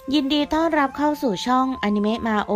ยินดีต้อนรับเข้าสู่ช่องอนิเมะมาโอ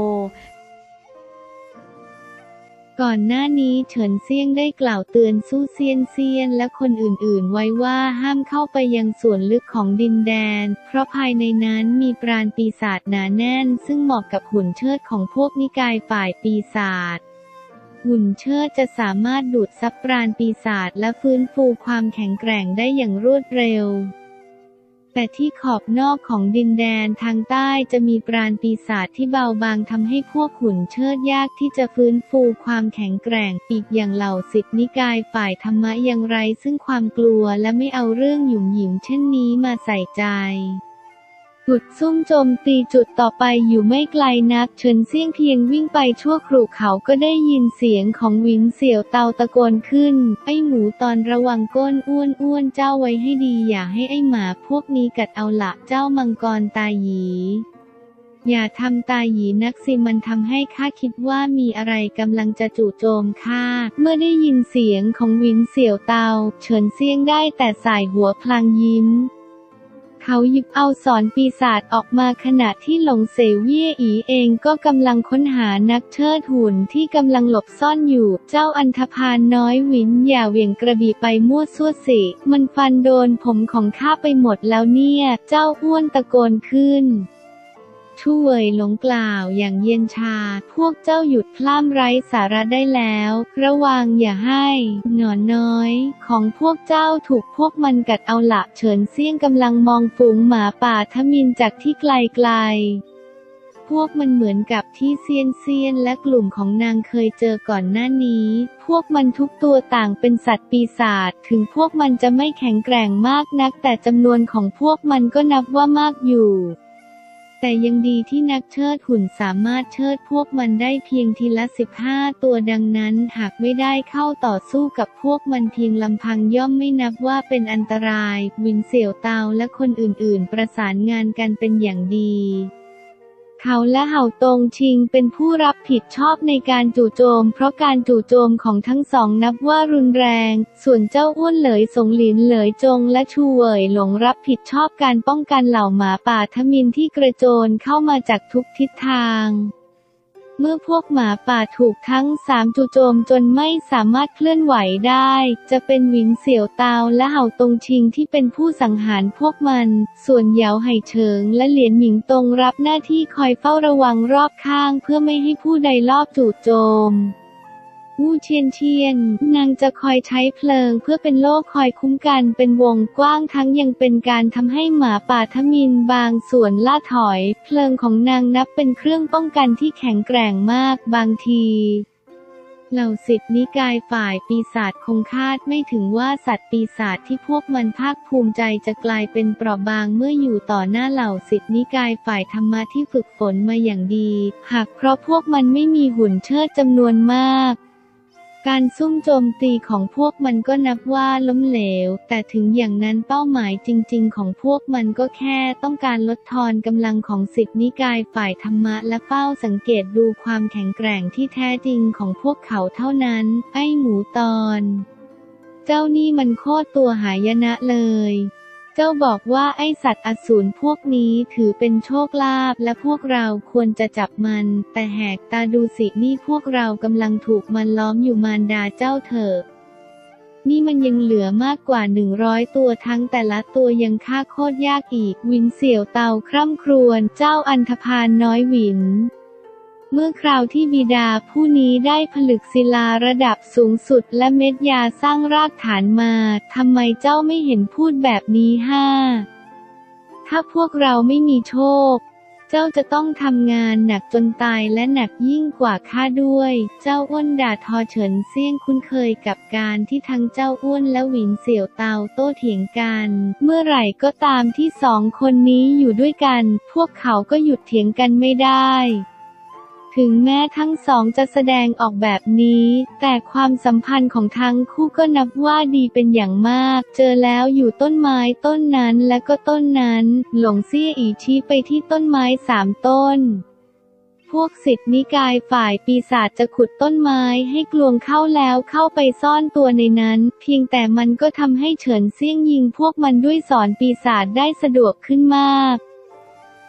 ก่อนหน้านี้เฉินเซี่ยงได้กล่าวเตือนสู้เซียนเซียนและคนอื่นๆไว้ว่าห้ามเข้าไปยังส่วนลึกของดินแดนเพราะภายในนั้นมีปราณปีศาจหนาแน่นซึ่งเหมาะกับหุ่นเชิดของพวกนิกายฝ่ายปีศาจหุ่นเชิดจะสามารถดูดซับปราณปีศาจและฟื้นฟูความแข็งแกร่งได้อย่างรวดเร็วแต่ที่ขอบนอกของดินแดนทางใต้จะมีปราณปีศาจที่เบาบางทำให้พวกหุ่นเชิดยากที่จะฟื้นฟูความแข็งแกร่งอีกอย่างเหล่าศิษย์นิกายฝ่ายธรรมะยังไร้ซึ่งความกลัวและไม่เอาเรื่องหยุ่มหยิมเช่นนี้มาใส่ใจจุดซุ่มโจมตีจุดต่อไปอยู่ไม่ไกลนักเฉินเซี่ยงเพียงวิ่งไปชั่วครู่เขาก็ได้ยินเสียงของหวินเสี่ยวเตาตะโกนขึ้นไอ้หมูตอนระวังก้นอ้วนเจ้าไว้ให้ดีอย่าให้ไอ้หมาพวกนี้กัดเอาละเจ้ามังกรตาหยีอย่าทำตาหยีนักสิมันทำให้ข้าคิดว่ามีอะไรกำลังจะจู่โจมข้าเมื่อได้ยินเสียงของหวินเสี่ยวเตาเฉินเซี่ยงได้แต่ส่ายหัวพลางยิ้มเขาหยิบเอาศรปีศาจออกมาขณะที่หลงเสเวี่ยอีเองก็กำลังค้นหานักเชิดหุ่นที่กำลังหลบซ่อนอยู่เจ้าอันธพาลน้อยหวินอย่าเหวี่ยงกระบี่ไปมั่วซั่วสิมันฟันโดนผมของข้าไปหมดแล้วเนี่ยเจ้าอ้วนตะโกนขึ้นชู่เว่ยหลงกล่าวอย่างเย็นชาพวกเจ้าหยุดพล่ำไร้สาระได้แล้วระวังอย่าให้หนอนน้อยของพวกเจ้าถูกพวกมันกัดเอาละเฉินเซี่ยงกำลังมองฝูงหมาป่าทมิฬจากที่ไกลๆพวกมันเหมือนกับที่เซียนและกลุ่มของนางเคยเจอก่อนหน้านี้พวกมันทุกตัวต่างเป็นสัตว์ปีศาจถึงพวกมันจะไม่แข็งแกร่งมากนักแต่จำนวนของพวกมันก็นับว่ามากอยู่แต่ยังดีที่นักเชิดหุ่นสามารถเชิดพวกมันได้เพียงทีละ15 ตัวดังนั้นหากไม่ได้เข้าต่อสู้กับพวกมันเพียงลำพังย่อมไม่นับว่าเป็นอันตรายวินเสี่ยวเตาและคนอื่นๆประสานงานกันเป็นอย่างดีเขาและเห่าตงชิงเป็นผู้รับผิดชอบในการจู่โจมเพราะการจู่โจมของทั้งสองนับว่ารุนแรงส่วนเจ้าอ้วนเหลยสงหลินเหลยจงและชูเว่ยหลงรับผิดชอบการป้องกันเหล่าหมาป่าทมิฬที่กระโจนเข้ามาจากทุกทิศทางเมื่อพวกหมาป่าถูกทั้ง3จู่โจมจนไม่สามารถเคลื่อนไหวได้จะเป็นหวินเสี่ยวเตาและเห่าตงชิงที่เป็นผู้สังหารพวกมันส่วนเหยาไห่เฉิงและเหลียนหมิงตงรับหน้าที่คอยเฝ้าระวังรอบข้างเพื่อไม่ให้ผู้ใดลอบจู่โจมวู่เชียนนางจะคอยใช้เพลิงเพื่อเป็นโล่คอยคุ้มกันเป็นวงกว้างทั้งยังเป็นการทำให้หมาป่าทมิฬบางส่วนล่าถอยเพลิงของนางนับเป็นเครื่องป้องกันที่แข็งแกร่งมากบางทีเหล่าศิษย์นิกายฝ่ายปีศาจคงคาดไม่ถึงว่าสัตว์ปีศาจที่พวกมันภาคภูมิใจจะกลายเป็นเปราะบางเมื่ออยู่ต่อหน้าเหล่าศิษย์นิกายฝ่ายธรรมะที่ฝึกฝนมาอย่างดีหากเพราะพวกมันไม่มีหุ่นเชิดจำนวนมากการซุ่มโจมตีของพวกมันก็นับว่าล้มเหลวแต่ถึงอย่างนั้นเป้าหมายจริงๆของพวกมันก็แค่ต้องการลดทอนกำลังของศิษย์นิกายฝ่ายธรรมะและเฝ้าสังเกตดูความแข็งแกร่งที่แท้จริงของพวกเขาเท่านั้นไอ้หมูตอนเจ้านี่มันโคตรตัวหายนะเลยเจ้าบอกว่าไอ้สัตว์อสูรพวกนี้ถือเป็นโชคลาภและพวกเราควรจะจับมันแต่แหกตาดูสินี่พวกเรากำลังถูกมันล้อมอยู่มารดาเจ้าเถอะนี่มันยังเหลือมากกว่า100 ตัวทั้งแต่ละตัวยังฆ่าโคตรยากอีกวินเสี่ยวเตาคร่ำครวญเจ้าอันธพาลน้อยหวินเมื่อคราวที่บิดาผู้นี้ได้ผลึกศิลาระดับสูงสุดและเม็ดยาสร้างรากฐานมาทำไมเจ้าไม่เห็นพูดแบบนี้ถ้าพวกเราไม่มีโชคเจ้าจะต้องทำงานหนักจนตายและหนักยิ่งกว่าข้าด้วยเจ้าอ้วนด่าทอเฉินเซี่ยงคุ้นเคยกับการที่ทั้งเจ้าอ้วนและหวินเสี่ยวเตาโต้เถียงกันเมื่อไหร่ก็ตามที่2 คนนี้อยู่ด้วยกันพวกเขาก็หยุดเถียงกันไม่ได้ถึงแม้ทั้งสองจะแสดงออกแบบนี้แต่ความสัมพันธ์ของทั้งคู่ก็นับว่าดีเป็นอย่างมากเจอแล้วอยู่ต้นไม้ต้นนั้นและก็ต้นนั้นหลงเซี่ยอีชี้ไปที่ต้นไม้3 ต้นพวกศิษย์นิกายฝ่ายปีศาจจะขุดต้นไม้ให้กลวงเข้าแล้วเข้าไปซ่อนตัวในนั้นเพียงแต่มันก็ทำให้เฉินเซี่ยงยิงพวกมันด้วยศรปีศาจได้สะดวกขึ้นมาก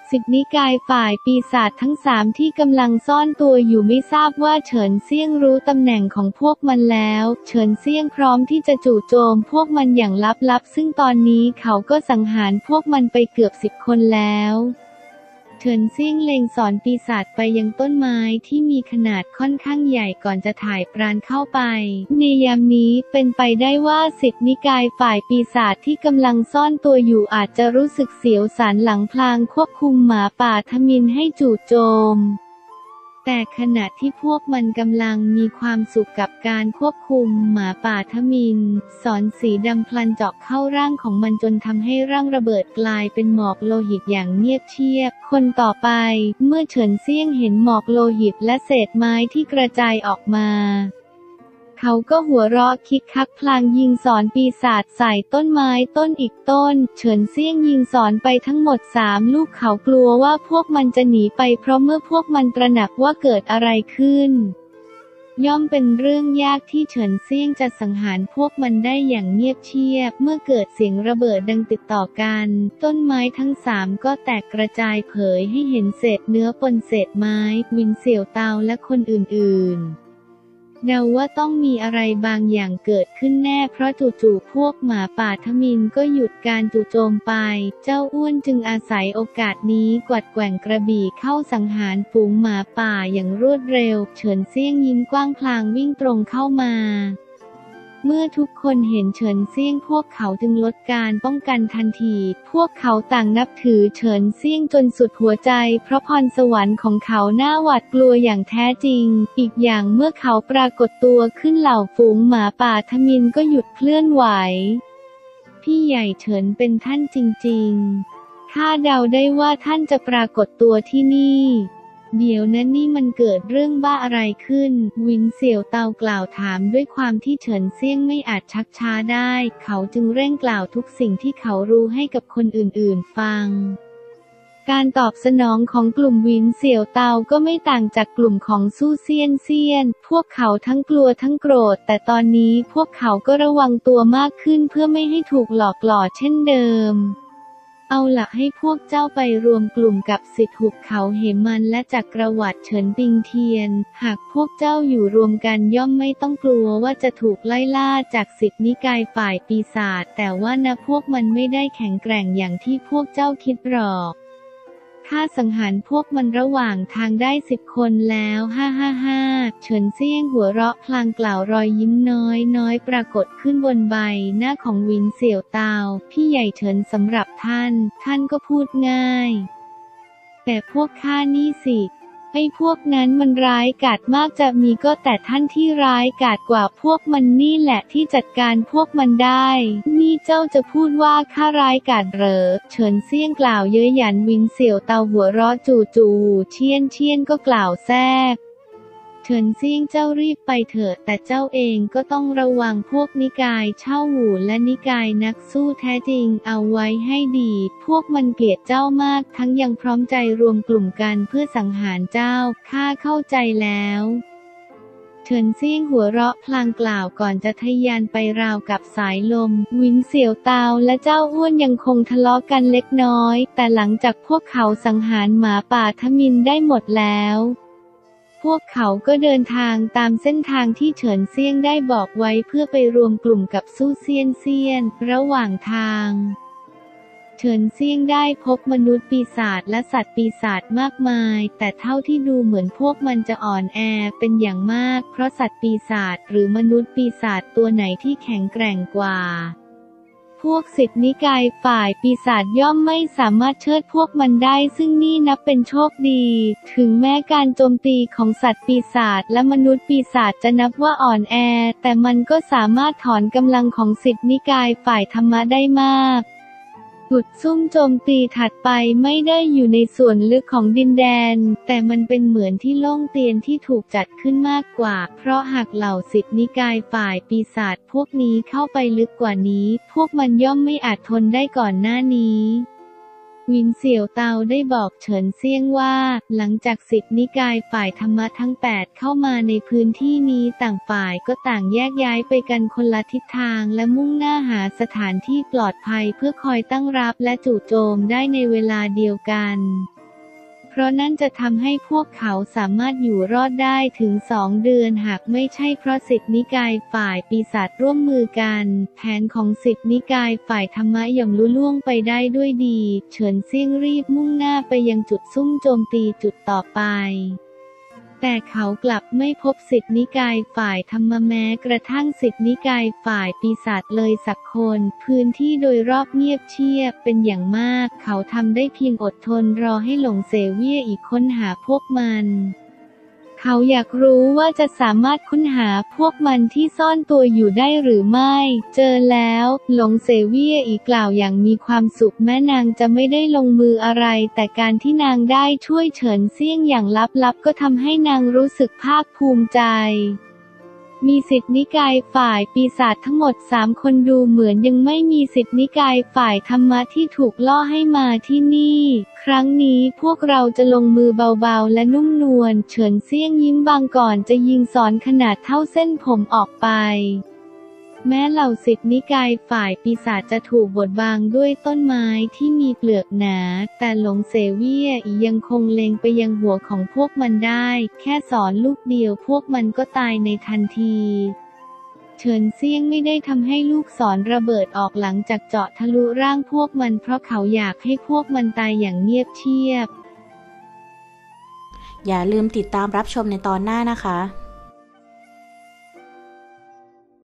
สิทธินิกายฝ่ายปีศาจทั้งสามที่กำลังซ่อนตัวอยู่ไม่ทราบว่าเฉินเซี่ยงรู้ตำแหน่งของพวกมันแล้วเฉินเซี่ยงพร้อมที่จะจู่โจมพวกมันอย่างลับๆซึ่งตอนนี้เขาก็สังหารพวกมันไปเกือบ10 คนแล้วเฉินเซี่ยงเล็งสอนปีศาจไปยังต้นไม้ที่มีขนาดค่อนข้างใหญ่ก่อนจะถ่ายปราณเข้าไปในยามนี้เป็นไปได้ว่าสิทธินิกายฝ่ายปีศาจที่กำลังซ่อนตัวอยู่อาจจะรู้สึกเสียวสันหลังพลางควบคุมหมาป่าทมิฬให้จู่โจมแต่ขณะที่พวกมันกำลังมีความสุขกับการควบคุมหมาป่าทมิฬสอนสีดำพลันเจาะเข้าร่างของมันจนทำให้ร่างระเบิดกลายเป็นหมอกโลหิตอย่างเงียบเชียบคนต่อไปเมื่อเฉินเซี่ยงเห็นหมอกโลหิตและเศษไม้ที่กระจายออกมาเขาก็หัวเราะคิกคักพลางยิงสอนปีศาจใส่ต้นไม้ต้นอีกต้นเฉินเซี่ยงยิงสอนไปทั้งหมด3 ลูกเขากลัวว่าพวกมันจะหนีไปเพราะเมื่อพวกมันตระหนักว่าเกิดอะไรขึ้นย่อมเป็นเรื่องยากที่เฉินเซี่ยงจะสังหารพวกมันได้อย่างเงียบเชียบเมื่อเกิดเสียงระเบิดดังติดต่อกันต้นไม้ทั้ง3ก็แตกกระจายเผยให้เห็นเศษเนื้อปนเศษไม้วินเสี่ยวเตาและคนอื่นๆเดาว่าต้องมีอะไรบางอย่างเกิดขึ้นแน่เพราะจู่ๆพวกหมาป่าทมิฬก็หยุดการจู่โจมไปเจ้าอ้วนจึงอาศัยโอกาสนี้กวัดแกว่งกระบี่เข้าสังหารฝูงหมาป่าอย่างรวดเร็วเฉินเซี่ยงยิ้มกว้างพลางวิ่งตรงเข้ามาเมื่อทุกคนเห็นเฉินเซี่ยงพวกเขาจึงลดการป้องกันทันทีพวกเขาต่างนับถือเฉินเซี่ยงจนสุดหัวใจเพราะพรสวรรค์ของเขาน่าหวาดกลัวอย่างแท้จริงอีกอย่างเมื่อเขาปรากฏตัวขึ้นเหล่าฝูงหมาป่าทมิฬก็หยุดเคลื่อนไหวพี่ใหญ่เฉินเป็นท่านจริงๆข้าเดาได้ว่าท่านจะปรากฏตัวที่นี่เดี๋ยวนั้นนี่มันเกิดเรื่องบ้าอะไรขึ้นวินเสี่ยวเตากล่าวถามด้วยความที่เฉินเซี่ยงไม่อาจชักช้าได้เขาจึงเร่งกล่าวทุกสิ่งที่เขารู้ให้กับคนอื่นๆฟังการตอบสนองของกลุ่มวินเสี่ยวเตาก็ไม่ต่างจากกลุ่มของสู้เซียนพวกเขาทั้งกลัวทั้งโกรธแต่ตอนนี้พวกเขาก็ระวังตัวมากขึ้นเพื่อไม่ให้ถูกหลอกหลอนเช่นเดิมเอาล่ะให้พวกเจ้าไปรวมกลุ่มกับสิทธิหุบเขาเหมันและจักรวรรดิเฉินปิงเทียนหากพวกเจ้าอยู่รวมกันย่อมไม่ต้องกลัวว่าจะถูกไล่ล่าจากสิทธินิกายฝ่ายปีศาจแต่ว่านะพวกมันไม่ได้แข็งแกร่งอย่างที่พวกเจ้าคิดหรอกข้าสังหารพวกมันระหว่างทางได้10 คนแล้วฮ่าเฉินเซี่ยงหัวเราะพลางกล่าวรอยยิ้มน้อยปรากฏขึ้นบนใบหน้าของวินเสี่ยวเตาพี่ใหญ่เฉินสำหรับท่านก็พูดง่ายแต่พวกข้านี่สิไอ้พวกนั้นมันร้ายกาจมากจะมีก็แต่ท่านที่ร้ายกาจกว่าพวกมันนี่แหละที่จัดการพวกมันได้นี่เจ้าจะพูดว่าข้าร้ายกาจเหรอเฉินเซี่ยงกล่าวเย้ยหยันวินเสี่ยวเตาหัวเราะจู่เชียนก็กล่าวแทรกเฉินเซี่ยงเจ้ารีบไปเถิดแต่เจ้าเองก็ต้องระวังพวกนิกายเช่าหูและนิกายนักสู้แท้จริงเอาไว้ให้ดีพวกมันเกลียดเจ้ามากทั้งยังพร้อมใจรวมกลุ่มกันเพื่อสังหารเจ้าข้าเข้าใจแล้วเฉินเซี่ยงหัวเราะพลางกล่าวก่อนจะทะยานไปราวกับสายลมวินเสี่ยวเตาและเจ้าอ้วนยังคงทะเลาะกันเล็กน้อยแต่หลังจากพวกเขาสังหารหมาป่าทมิฬได้หมดแล้วพวกเขาก็เดินทางตามเส้นทางที่เฉินเซี่ยงได้บอกไว้เพื่อไปรวมกลุ่มกับสู้เซียนระหว่างทางเฉินเซี่ยงได้พบมนุษย์ปีศาจและสัตว์ปีศาจมากมายแต่เท่าที่ดูเหมือนพวกมันจะอ่อนแอเป็นอย่างมากเพราะสัตว์ปีศาจหรือมนุษย์ปีศาจตัวไหนที่แข็งแกร่งกว่าพวกสิทธินิกายฝ่ายปีศาจย่อมไม่สามารถเชิดพวกมันได้ซึ่งนี่นับเป็นโชคดีถึงแม้การโจมตีของสัตว์ปีศาจและมนุษย์ปีศาจจะนับว่าอ่อนแอแต่มันก็สามารถถอนกำลังของสิทธินิกายฝ่ายธรรมะได้มากจุดซุ่มโจมตีถัดไปไม่ได้อยู่ในส่วนลึกของดินแดนแต่มันเป็นเหมือนที่โล่งเตียนที่ถูกจัดขึ้นมากกว่าเพราะหากเหล่าสิทธินิกายฝ่ายปีศาจพวกนี้เข้าไปลึกกว่านี้พวกมันย่อมไม่อาจทนได้ก่อนหน้านี้วินเสี่ยวเตาได้บอกเฉินเซี่ยงว่าหลังจากสิทธินิกายฝ่ายธรรมะทั้ง8เข้ามาในพื้นที่นี้ต่างฝ่ายก็ต่างแยกย้ายไปกันคนละทิศทางและมุ่งหน้าหาสถานที่ปลอดภัยเพื่อคอยตั้งรับและจู่โจมได้ในเวลาเดียวกันเพราะนั่นจะทำให้พวกเขาสามารถอยู่รอดได้ถึง2 เดือนหากไม่ใช่เพราะสิทธินิกายฝ่ายปีศาจร่วมมือกันแผนของสิทธินิกายฝ่ายธรรมะย่อมลุล่วงไปได้ด้วยดีเฉินเซี่ยงรีบมุ่งหน้าไปยังจุดซุ่มโจมตีจุดต่อไปแต่เขากลับไม่พบสิทธินิกายฝ่ายธรรมแม้กระทั่งสิทธินิกายฝ่ายปีศาจเลยสักคนพื้นที่โดยรอบเงียบเชียบเป็นอย่างมากเขาทำได้เพียงอดทนรอให้หลงเสเวี่ยอีกค้นหาพวกมันเขาอยากรู้ว่าจะสามารถค้นหาพวกมันที่ซ่อนตัวอยู่ได้หรือไม่เจอแล้วหลงเสเวี่ยอีกกล่าวอย่างมีความสุขแม้นางจะไม่ได้ลงมืออะไรแต่การที่นางได้ช่วยเฉินเซี่ยงอย่างลับๆก็ทำให้นางรู้สึกภาคภูมิใจมีสิทธินิกายฝ่ายปีศาจทั้งหมด3 คนดูเหมือนยังไม่มีสิทธินิกายฝ่ายธรรมะที่ถูกล่อให้มาที่นี่ครั้งนี้พวกเราจะลงมือเบาๆและนุ่มนวลเฉินเซี่ยงยิ้มบางก่อนจะยิงสอนขนาดเท่าเส้นผมออกไปแม้เหล่าสิทธินิกายฝ่ายปีศาจจะถูกบดบังด้วยต้นไม้ที่มีเปลือกหนาแต่หลงเสเวี่ยยังคงเล็งไปยังหัวของพวกมันได้แค่สอนลูกเดียวพวกมันก็ตายในทันทีเฉินเซี่ยงไม่ได้ทำให้ลูกศรระเบิดออกหลังจากเจาะทะลุร่างพวกมันเพราะเขาอยากให้พวกมันตายอย่างเงียบเชียบอย่าลืมติดตามรับชมในตอนหน้านะคะ